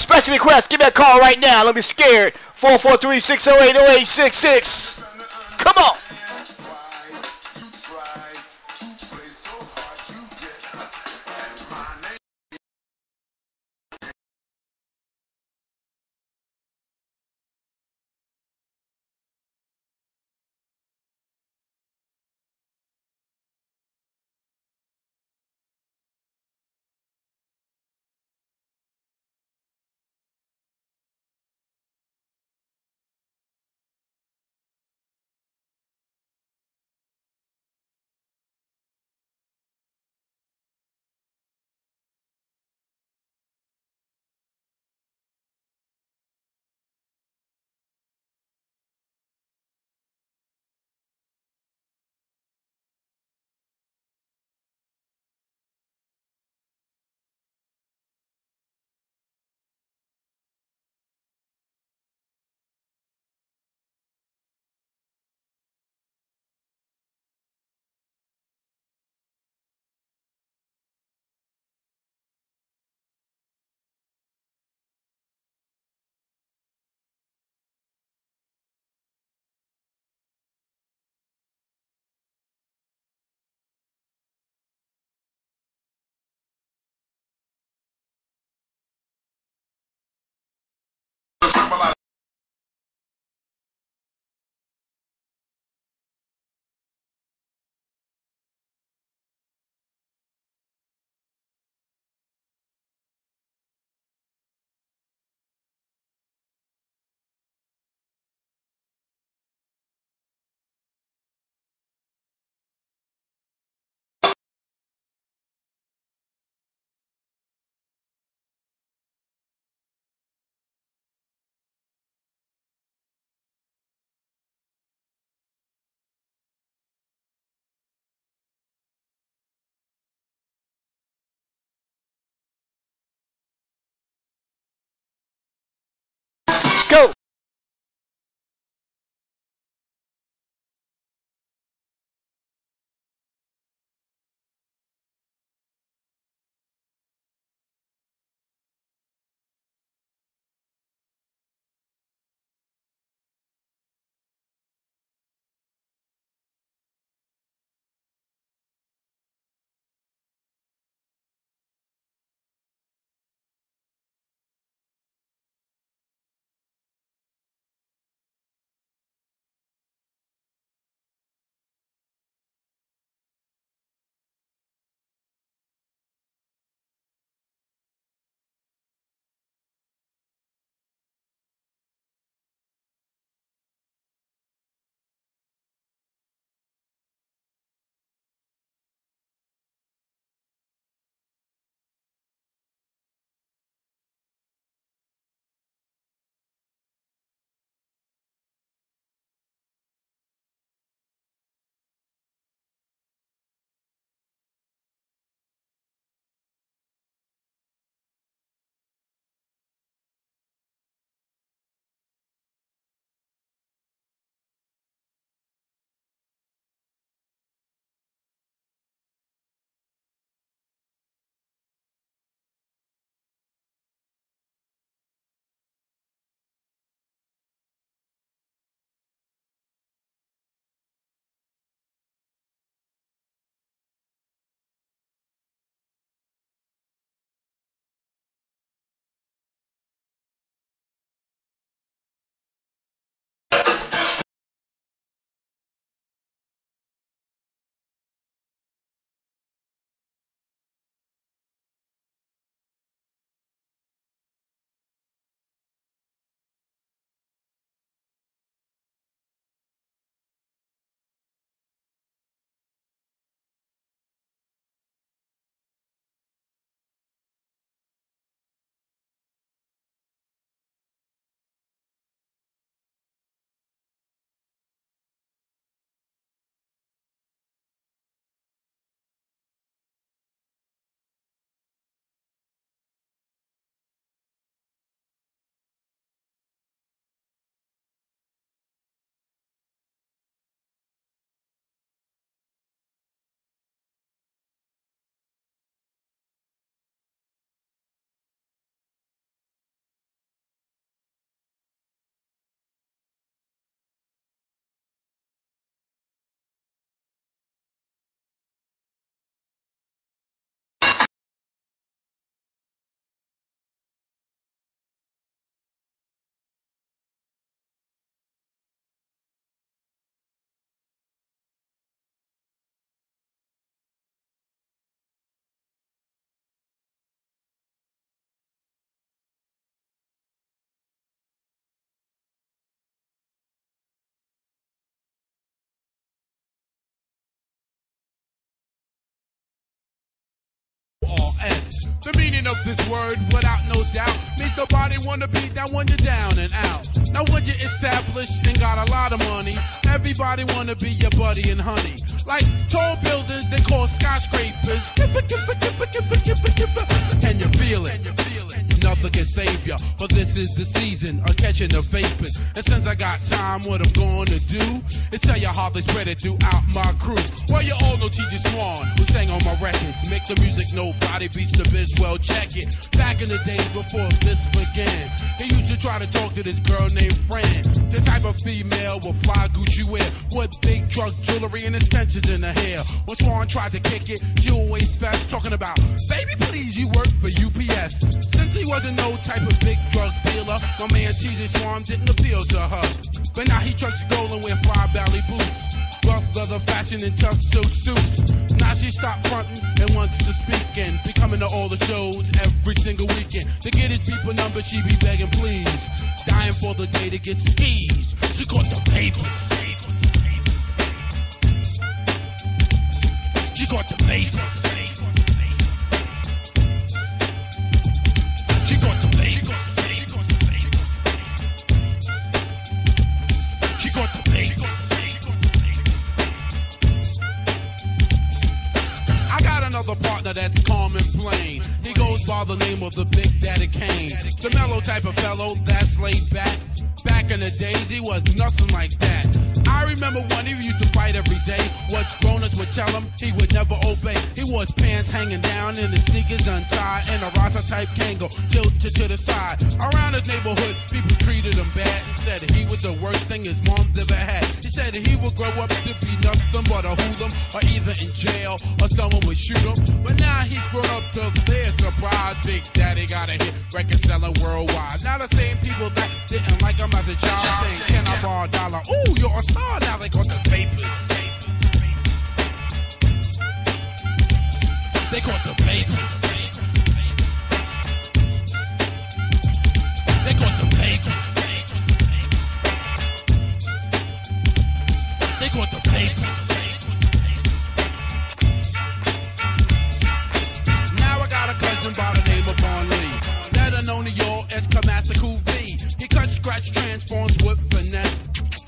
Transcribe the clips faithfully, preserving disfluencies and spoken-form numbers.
special request, give me a call right now. Don't be scared. four four three, six oh eight, oh eight six six. Come on. The meaning of this word, without no doubt, means nobody wanna be down when you're down and out. Now when you're established and got a lot of money, everybody wanna be your buddy and honey. Like tall buildings they call skyscrapers. Kiffa, kiffa, kiffa, kiffa, kiffa, kiffa. And you feel it. Nothing can save ya, for this is the season of catching the vapors. And since I got time, what I'm gonna do is tell you how they spread it throughout my crew. Well, you all know T J Swan, who sang on my records. Make the music nobody beats the biz, well check it. Back in the days before this began, he used to try to talk to this girl named Fran. The type of female with fly Gucci wear, with big drug jewelry and extensions in her hair. When Swan tried to kick it, she always best talking about, baby please you work for U P S. Since he wasn't no type of big drug dealer, my man T J Swan didn't appeal to her. But now he trucks gold and wear fly belly boots, rough leather fashion and tough silk suits. Now she stopped fronting and wants to speak and be coming to all the shows every single weekend. To get his people number, she be begging please, dying for the day to get skis. She caught the papers. She caught the papers. She got the baby. She got the baby. I got another partner that's calm and plain. He goes by the name of the Big Daddy Kane. The mellow type of fellow that's laid back. Back in the days, he was nothing like that. I remember when he used to fight every day. What grown-ups would tell him, he would never obey. He wore his pants hanging down and his sneakers untied, and a Rasta-type Kango tilted to the side. Around his neighborhood, people treated him bad and said he was the worst thing his mom's ever had. He said he would grow up to be nothing but a hoodlum, or either in jail or someone would shoot him. But now he's grown up to their surprise. Big Daddy got a hit record selling worldwide. Now the same people that didn't like him as a child saying, can I borrow a dollar? Ooh, you're a star. Now they got the papers. They got the papers. They got the papers. They got the papers. Now I got a cousin by the name of Von Lee, better known to y'all as Kamasa Cool V. He cuts, scratch, transforms with finesse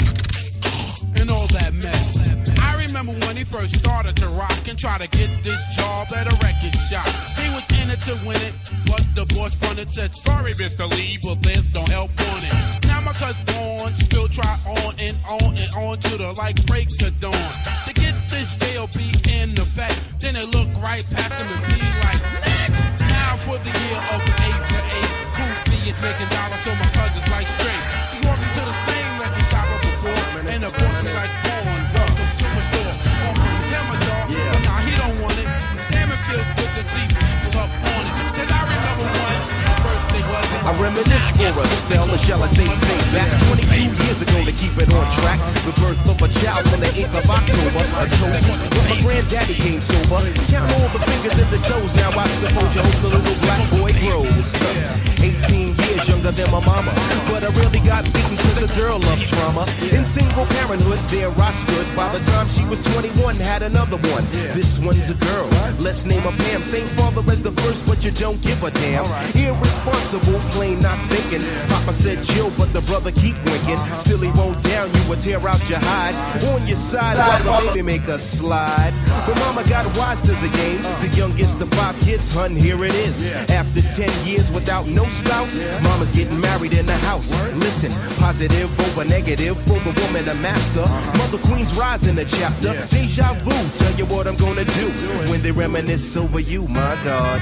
and all that mess. I remember when he first started to rock and try to get this job at a record shop. He was in it to win it, but the boss fronted said, sorry Mister Lee, but there's no help on it. Now my cousin Vaughn still try on and on and on to the like break of dawn to get this J L B in the back. Then they look right past him and be like, next. Now for the year of eight to eight, Cool B is making dollars, so my cousin's like straight. He walked into the same record shop up before, and the boss was like, Vaughn, welcome to my store. Offering him a job, but nah, he don't want it. Damn, it feels good to see people up on it. Cause I remember one, first they wasn't. I reminisce for a spell, or shall I say things back twenty-two years ago to keep it on track. The birth of a child on the eighth of October, a toast. When my granddaddy came sober, count all the fingers and the toes. Now I suppose you hope the little black boy grows. eighteen years younger than my mama, but I really got beaten cause the girl loved drama. In single parenthood, there I stood. By the time she was twenty-one, had another one. This one's a girl, let's name her Pam. Same father as the first, but you don't give a damn. Irresponsible, plain not thinking. Papa said chill, but the brother keep winking. Still he won't down you or tear out your hide. On your side, while the baby make a slide. But mama got wise to the game. The youngest of five kids, hun, here it is. After ten years without no spouse, mama's getting married in the house. Listen, positive over negative for the woman a master. Mother Queen's rise in the chapter. Deja vu, tell you what I'm gonna do when they reminisce over you, my God.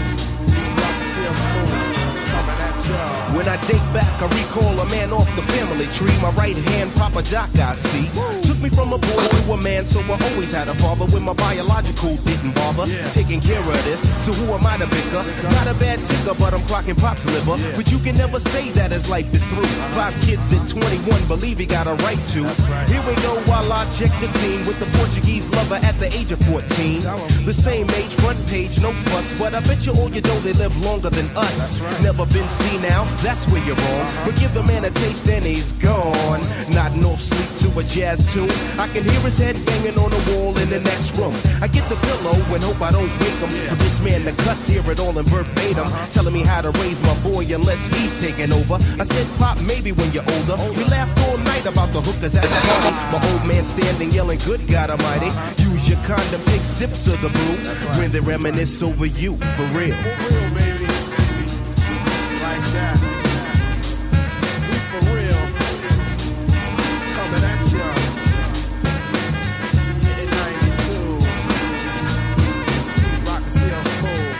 When I date back, I recall a man off the film. family tree. My right hand, Papa Doc, I see. Took me from a boy to a man, so I always had a father. When my biological didn't bother taking care of this. So who am I to bicker? Not a bad ticker, but I'm clocking Pop's liver. But you can never say that his life is through. Five kids at twenty-one, believe he got a right to. Here we go while I check the scene with the Portuguese lover at the age of fourteen. The same age, front page, no fuss. But I bet you all you know they live longer than us. Never been seen now, that's where you're wrong. But give the man a taste and he's gone. Nodding off sleep to a jazz tune. I can hear his head banging on the wall in the next room. I get the pillow and hope I don't wake him. For this man to cuss, hear it all in verbatim. Telling me how to raise my boy unless he's taking over. I said, Pop, maybe when you're older. We laughed all night about the hookers at the party. My old man standing yelling, good God Almighty. Use your condom, take sips of the brew. When they reminisce over you, for real. For real, baby. Like that. We for real. Coming at ya. In ninety-two. Rock and C L Smooth.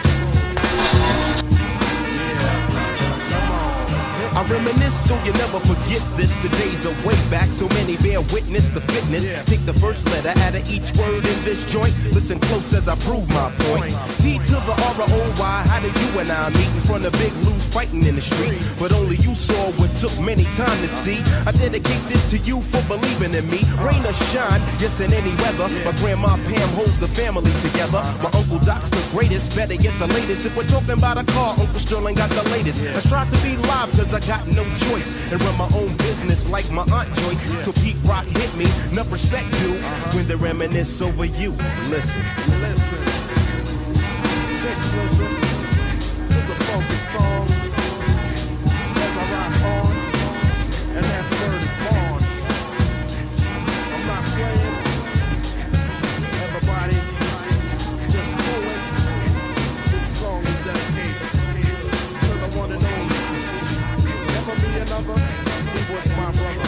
Yeah. Come on. I reminisce so you never forget this. The days are way back, so many bear witness the fitness. Yeah. Take the first letter out of each word in this joint. Listen close as I prove my point. T to the R O Y, how did you and I meet in front of Big Lou's fighting in the street? But only you saw what took many time to see. I dedicate this to you for believing in me. Rain or shine, yes in any weather. My grandma Pam holds the family together. My Uncle Doc's the greatest, better get the latest. If we're talking about a car, Uncle Sterling got the latest. I strive to be live cause I got no choice. And run my own business like my Aunt Joyce. So Pete Rock hit me, enough respect due. When they reminisce over you, listen. Listen. Just listen to the focus songs as I rock on, and that word is born. I'm not playing. Everybody, just cool it. This song is dedicated to the one and only. Never be another. He was my brother.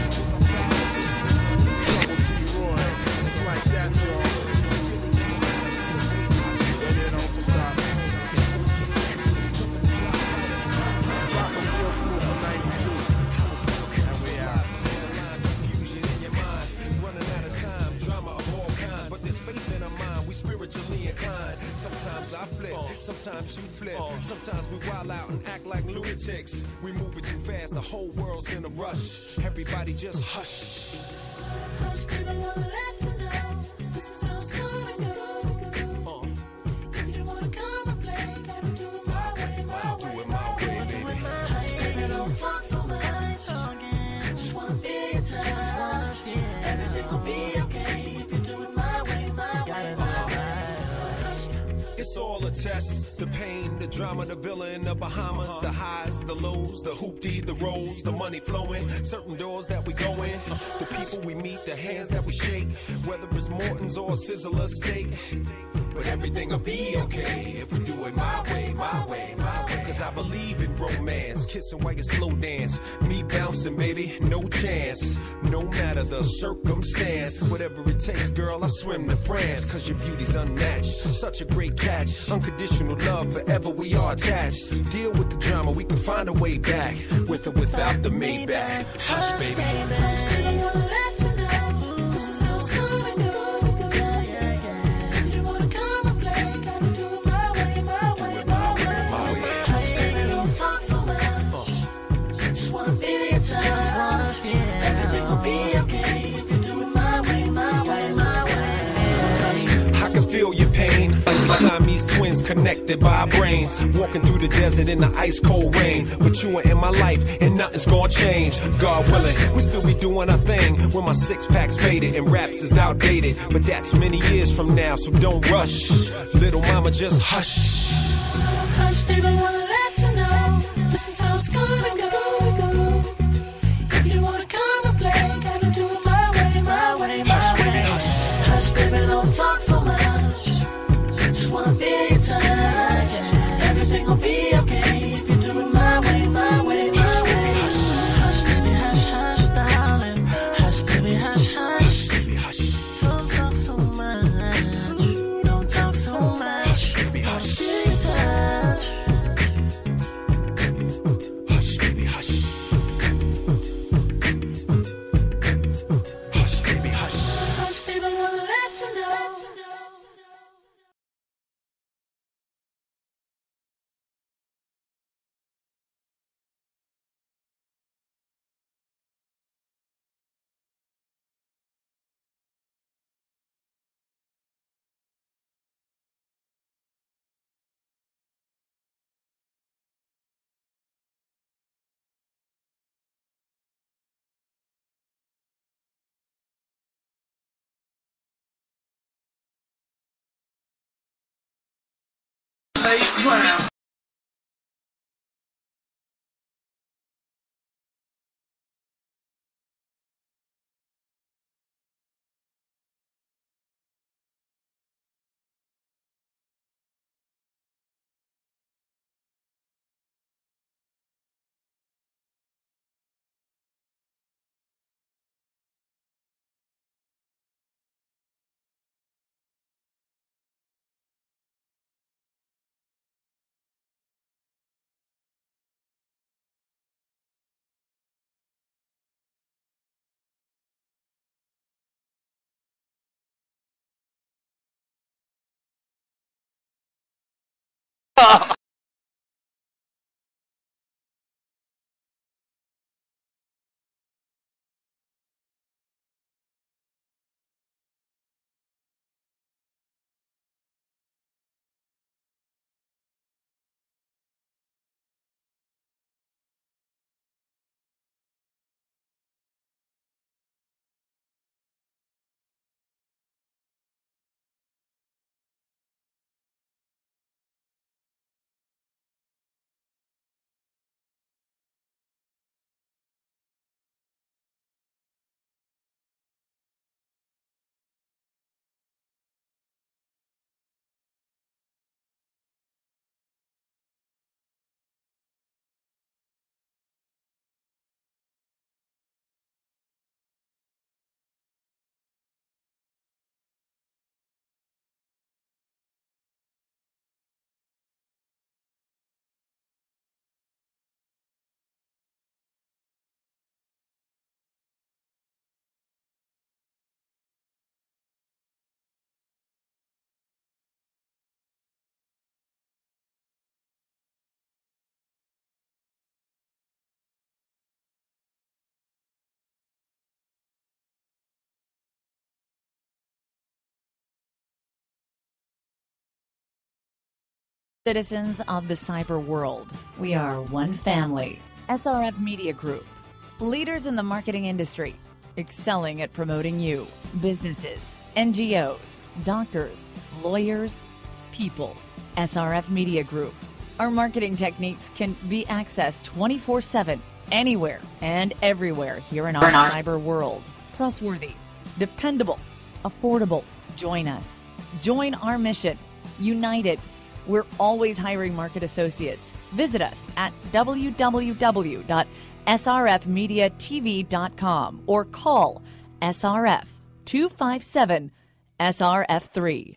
Trouble T. Roy. It's like that, y'all. And it don't stop. Rock and still smooth from ninety-two. And we out. Confusion in your mind, running out of time, drama of all kinds. But there's faith in our mind, we spiritually inclined. Sometimes I flip, sometimes you flip. Sometimes we wild out and act like lunatics. We move it too fast, the whole world's in a rush. Everybody just hush. Hush, baby, I'll let you know. This is how it's gonna go. If you wanna come and play, gotta do it my way, my way. Do it my way, baby. Hush, baby, don't talk so much. Just wanna be your time. Everything will be okay if you do it my way, my way, my way. Hush, It's all a test. The pain, the drama, the villa in the Bahamas, the highs, the lows, the hoopty, the rolls, the money flowing, certain doors that we go in, the people we meet, the hands that we shake, whether it's Morton's or Sizzler steak. But everything will be okay if we do it my way, my way, my way. Cause I believe in romance, kissing while you slow dance, me bouncing, baby, no chance. No matter the circumstance, whatever it takes, girl, I swim to France. Cause your beauty's unmatched, such a great catch. Unconditional love, forever we are attached. Deal with the drama, we can find a way back, with or without the Maybach. Hush, baby. Hush, baby, I'll let you know. This is how it's gonna go. If you wanna come and play, gotta do it my way, my way, my way. Hush, baby, don't talk so much. Just wanna be your time. Everything will be okay if you do it my way, my way, my way. Hush, I can feel your pain, like the Siamese twins connected by our brains. Walking through the desert in the ice cold rain, but you are in my life and nothing's gonna change. God willing, we still be doing our thing when my six pack's faded and raps is outdated. But that's many years from now, so don't rush. Little mama, just hush. hush, baby, I'll let you know. This is how it's gonna go. If you wanna come and play, gotta do it my way, my way, my Hush, way. baby, hush. Hush, baby, don't talk so much. Just wanna be your time. Everything will be okay if you do it my way, my way, my way. Hush, baby, hush, hush, darling. Hush, baby, hush, hush. Baby, hush. Don't talk so much. Don't talk so much. Baby, hush. Feel your touch. Hush, baby, hush. Citizens of the cyber world, we are one family. S R F Media Group, leaders in the marketing industry, excelling at promoting you, businesses, N G Os, doctors, lawyers, people. S R F Media Group. Our marketing techniques can be accessed twenty-four seven, anywhere and everywhere here in our cyber world. Trustworthy, dependable, affordable. Join us. Join our mission. United. We're always hiring market associates. Visit us at w w w dot s r f media t v dot com or call S R F two five seven S R F three.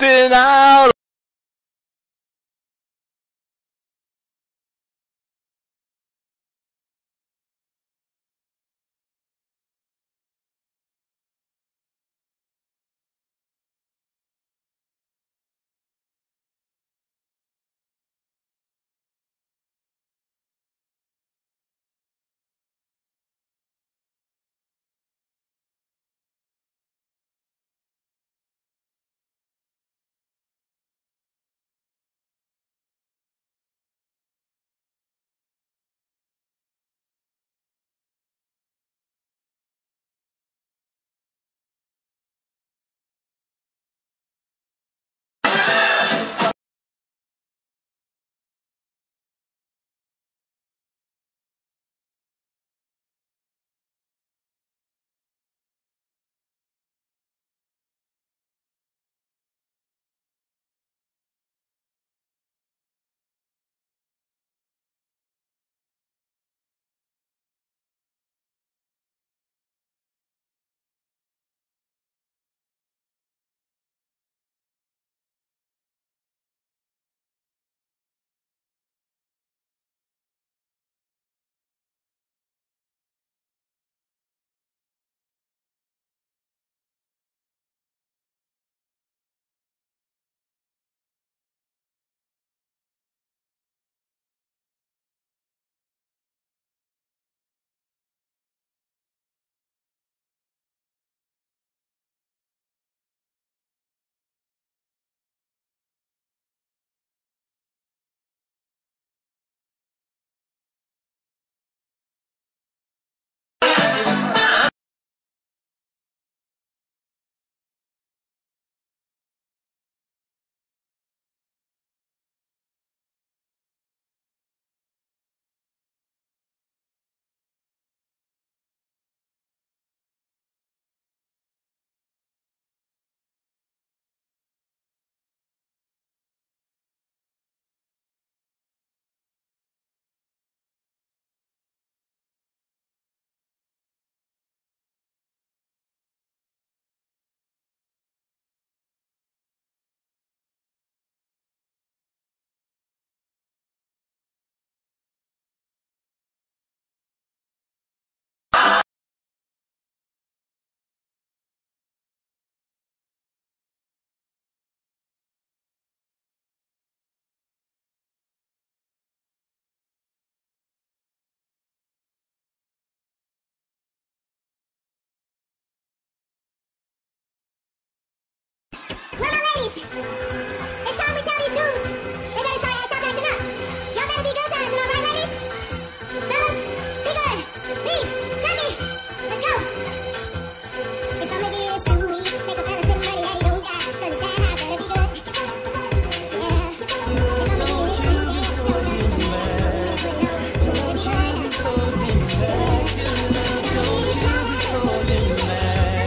something out. Where are my ladies? It's time we tell these dudes. They better start, stop acting up. Y'all better be good to us, am I right, ladies? Fellas, be good. Me, Sunny, let's go. If I'm making it sweet, make a fella spend money that he don't got. Cause it's that high, better be good. Yeah. If I'm making it sweet, show that you can make it. Don't you be holding back. Don't you be holding back.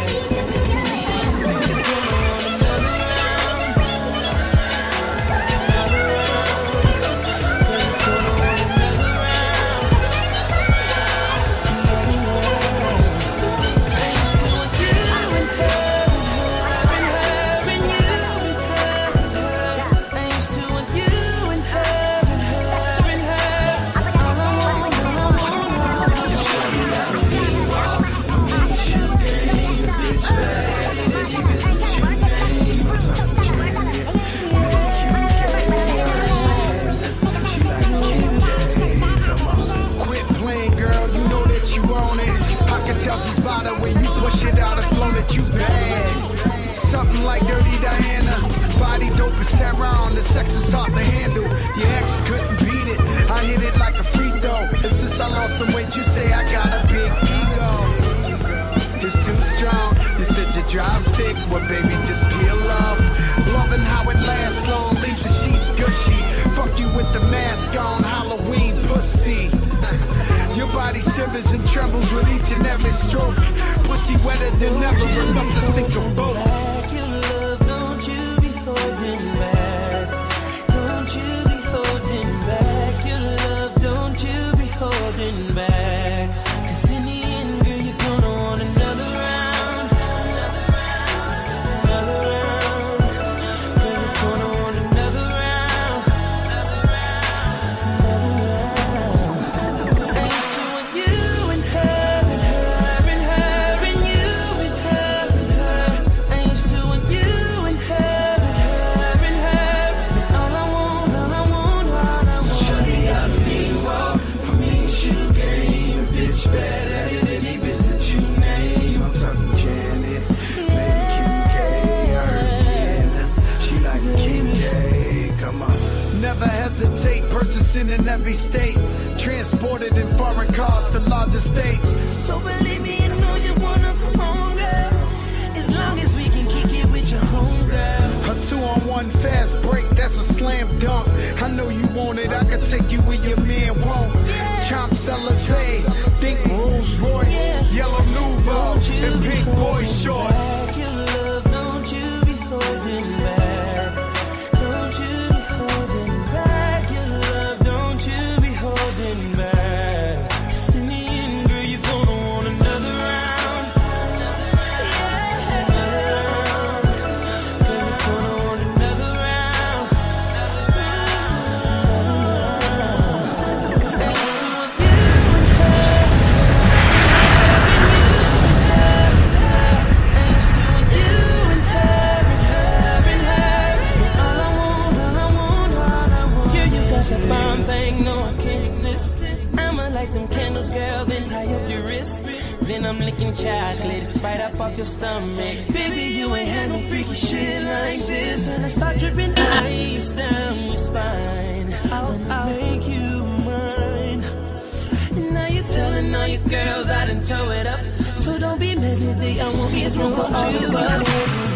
Something like Dirty Diana, body dope and Sarah on the sex is hard to handle. Your ex couldn't beat it, I hit it like a free throw. And since I lost some weight, you say I got a big ego. It's too strong, you said your drive stick, well baby just peel off. Loving how it lasts long, leave the sheets gushy. Fuck you with the mask on, Halloween pussy. Your body shivers and trembles with each and every stroke. Pussy wetter than ever, enough to sink a boat. Don't you be holding back. Don't you be holding back. Your love, don't you be holding back. Cause in the end, girl, you're gonna want another round. Another round. Another round. Girl, better than any bitch that you name. I'm talking Janet, Lady Q K, I heard Rihanna. She like Kim K, come on. Never hesitate, purchasing in every state. Transported in foreign cars to larger states. So believe me, you know you wanna come home, girl. As long as we can kick it with your home, girl. A two-on-one fast break, that's a slam dunk. I know you want it, I can take you where your man won't. Champs Alizé, think Rolls Royce, Yellow Nouveau, and pink boy short. Back your love, don't you be holding back. Don't you be holding back your love, don't you be holding back. 'Cause in the end, girl, you're gonna want another round. Yeah, another round. Girl, you're gonna want another round. And it's to you and her. And it's to you and her and her and her. All I want, all I want, all I want. Girl, you got that bomb thing, no, I can't resist. I'ma light them candles, girl, then tie up your wrist. Then I'm licking chocolate right up off your stomach. Baby, you ain't had no freaky shit like this. And I start dripping ice down your spine. I'll, I'll make you mine. And now you're telling all your girls I done tow it up. So don't be mad, baby, I won't be as room for all of us.